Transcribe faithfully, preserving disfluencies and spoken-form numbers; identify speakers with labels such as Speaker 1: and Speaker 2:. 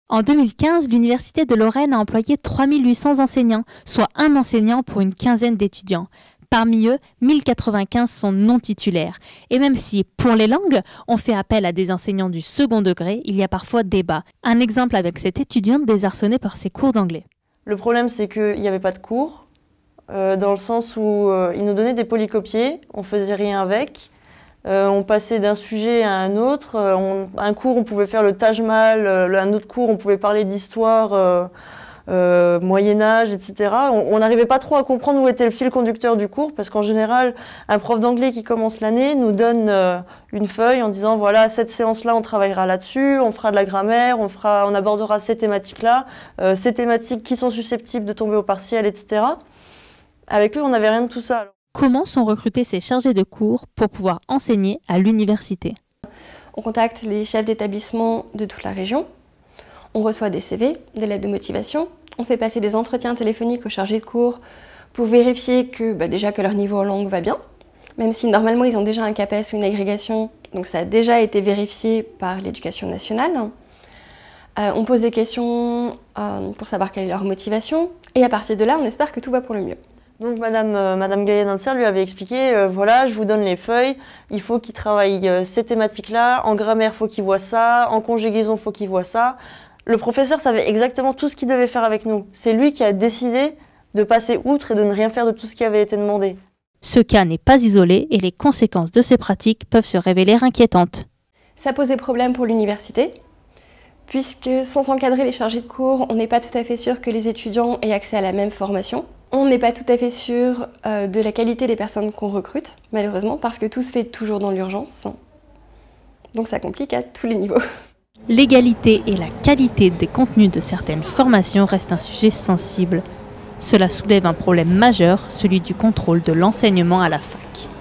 Speaker 1: En deux mille quinze, l'Université de Lorraine a employé trois mille huit cents enseignants, soit un enseignant pour une quinzaine d'étudiants. Parmi eux, mille quatre-vingt-quinze sont non titulaires. Et même si, pour les langues, on fait appel à des enseignants du second degré, il y a parfois débat. Un exemple avec cette étudiante désarçonnée par ses cours d'anglais.
Speaker 2: Le problème, c'est qu'il n'y avait pas de cours, euh, dans le sens où euh, ils nous donnaient des polycopiés, on faisait rien avec. Euh, on passait d'un sujet à un autre. Euh, on, un cours, on pouvait faire le Taj Mahal, euh, un autre cours, on pouvait parler d'histoire, euh, euh, Moyen-Âge, et cetera. On n'arrivait pas trop à comprendre où était le fil conducteur du cours, parce qu'en général, un prof d'anglais qui commence l'année nous donne euh, une feuille en disant voilà, cette séance-là, on travaillera là-dessus, on fera de la grammaire, on, fera, on abordera ces thématiques-là, euh, ces thématiques qui sont susceptibles de tomber au partiel, et cetera. Avec lui, on n'avait rien de tout ça.
Speaker 1: Comment sont recrutés ces chargés de cours pour pouvoir enseigner à l'université?
Speaker 3: On contacte les chefs d'établissement de toute la région, on reçoit des C V, des lettres de motivation, on fait passer des entretiens téléphoniques aux chargés de cours pour vérifier que, bah déjà que leur niveau en langue va bien, même si normalement ils ont déjà un CAPES ou une agrégation, donc ça a déjà été vérifié par l'éducation nationale. Euh, on pose des questions euh, pour savoir quelle est leur motivation, et à partir de là, on espère que tout va pour le mieux.
Speaker 2: Donc Madame, euh, Madame Gaillet-Nancer lui avait expliqué, euh, voilà, je vous donne les feuilles, il faut qu'il travaille euh, ces thématiques-là, en grammaire, il faut qu'il voit ça, en conjugaison, il faut qu'il voit ça. Le professeur savait exactement tout ce qu'il devait faire avec nous. C'est lui qui a décidé de passer outre et de ne rien faire de tout ce qui avait été demandé.
Speaker 1: Ce cas n'est pas isolé et les conséquences de ces pratiques peuvent se révéler inquiétantes.
Speaker 3: Ça pose des problèmes pour l'université, puisque sans encadrer les chargés de cours, on n'est pas tout à fait sûr que les étudiants aient accès à la même formation. On n'est pas tout à fait sûr euh, de la qualité des personnes qu'on recrute, malheureusement, parce que tout se fait toujours dans l'urgence. Donc ça complique à tous les niveaux.
Speaker 1: L'égalité et la qualité des contenus de certaines formations restent un sujet sensible. Cela soulève un problème majeur, celui du contrôle de l'enseignement à la fac.